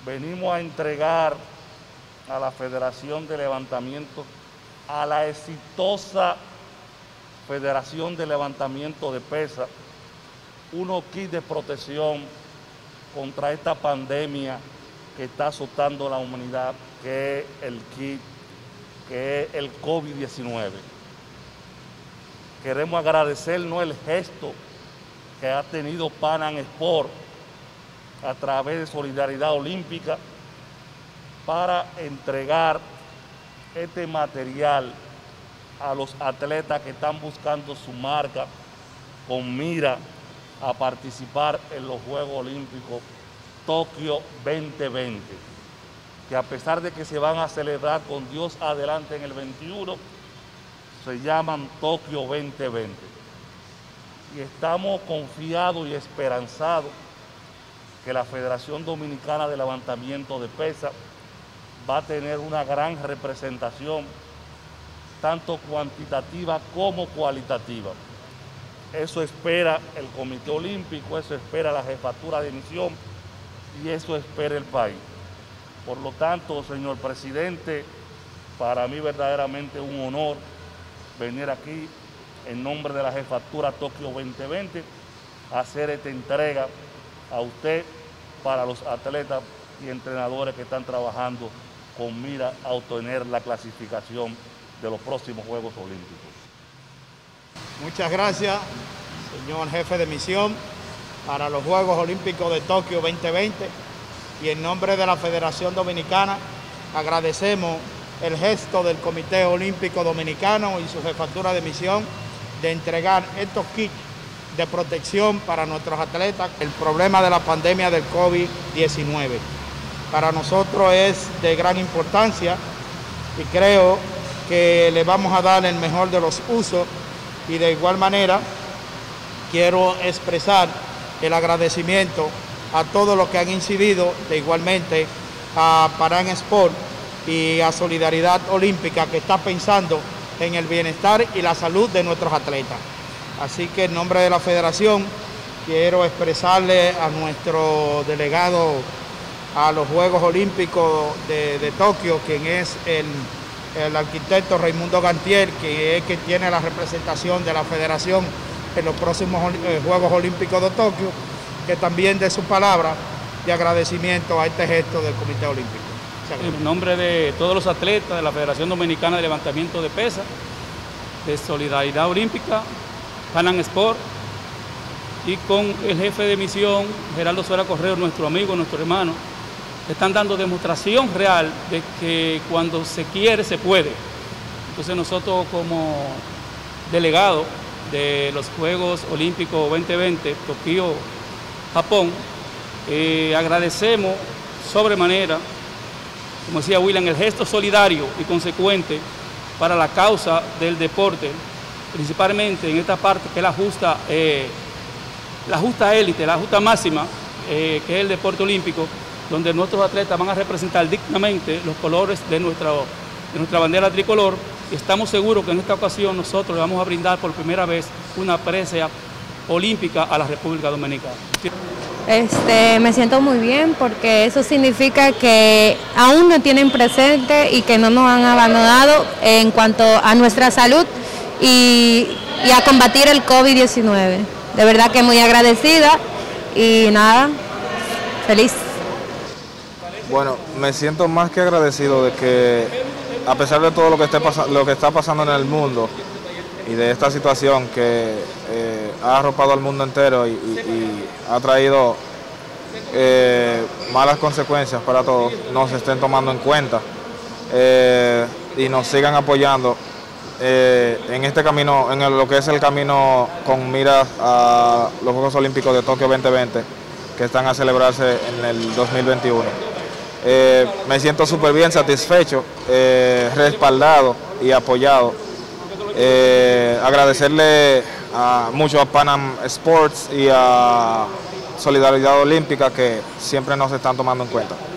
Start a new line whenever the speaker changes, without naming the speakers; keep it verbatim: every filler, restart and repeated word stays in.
venimos a entregar a la Federación de Levantamiento, a la exitosa Federación de Levantamiento de Pesas, unos kits de protección contra esta pandemia que está azotando a la humanidad, que es el kit, que es el COVID diecinueve. Queremos agradecernos el gesto que ha tenido Pan Am Sport a través de Solidaridad Olímpica para entregar este material a los atletas que están buscando su marca con mira a participar en los Juegos Olímpicos Tokio veinte veinte, que a pesar de que se van a celebrar con Dios adelante en el veintiuno, se llaman Tokio veinte veinte. Y estamos confiados y esperanzados que la Federación Dominicana de Levantamiento de Pesas va a tener una gran representación, tanto cuantitativa como cualitativa. Eso espera el Comité Olímpico, eso espera la Jefatura de Misión y eso espera el país. Por lo tanto, señor presidente, para mí verdaderamente un honor venir aquí en nombre de la Jefatura Tokio veinte veinte a hacer esta entrega a usted para los atletas y entrenadores que están trabajando con mira a obtener la clasificación de los próximos Juegos Olímpicos.
Muchas gracias, señor jefe de misión, para los Juegos Olímpicos de Tokio veinte veinte, y en nombre de la Federación Dominicana agradecemos el gesto del Comité Olímpico Dominicano y su jefatura de misión de entregar estos kits de protección para nuestros atletas. El problema de la pandemia del COVID diecinueve para nosotros es de gran importancia y creo que le vamos a dar el mejor de los usos, y de igual manera quiero expresar el agradecimiento a todos los que han incidido, de igualmente a Pan Am Sport y a Solidaridad Olímpica, que está pensando en el bienestar y la salud de nuestros atletas. Así que en nombre de la Federación quiero expresarle a nuestro delegado a los Juegos Olímpicos de, de Tokio, quien es el, el arquitecto Raimundo Gantier, que es quien tiene la representación de la Federación en los próximos eh, Juegos Olímpicos de Tokio, que también dé su palabra de agradecimiento a este gesto del Comité Olímpico.
En nombre de todos los atletas de la Federación Dominicana de Levantamiento de Pesas, de Solidaridad Olímpica, Pan Am Sport, y con el jefe de misión, Geraldo Suárez Correo, nuestro amigo, nuestro hermano, están dando demostración real de que cuando se quiere, se puede. Entonces nosotros como delegados de los Juegos Olímpicos veinte veinte, Tokio, Japón, eh, agradecemos sobremanera, como decía William, el gesto solidario y consecuente para la causa del deporte, principalmente en esta parte que es la justa, eh, la justa élite, la justa máxima, eh, que es el deporte olímpico, donde nuestros atletas van a representar dignamente los colores de nuestra, de nuestra bandera tricolor, y estamos seguros que en esta ocasión nosotros le vamos a brindar por primera vez una presea olímpica a la República Dominicana.
Este, me siento muy bien porque eso significa que aún nos tienen presente y que no nos han abandonado en cuanto a nuestra salud y, y a combatir el COVID diecinueve. De verdad que muy agradecida y nada, feliz.
Bueno, me siento más que agradecido de que a pesar de todo lo que, esté lo que está pasando en el mundo y de esta situación que eh, ha arropado al mundo entero y, y, y ha traído eh, malas consecuencias para todos, nos estén tomando en cuenta eh, y nos sigan apoyando eh, en este camino, en el, lo que es el camino con miras a los Juegos Olímpicos de Tokio veinte veinte, que están a celebrarse en el dos mil veintiuno. Eh, me siento súper bien, satisfecho, eh, respaldado y apoyado. Eh, agradecerle a, mucho a Pan Am Sports y a Solidaridad Olímpica, que siempre nos están tomando en cuenta.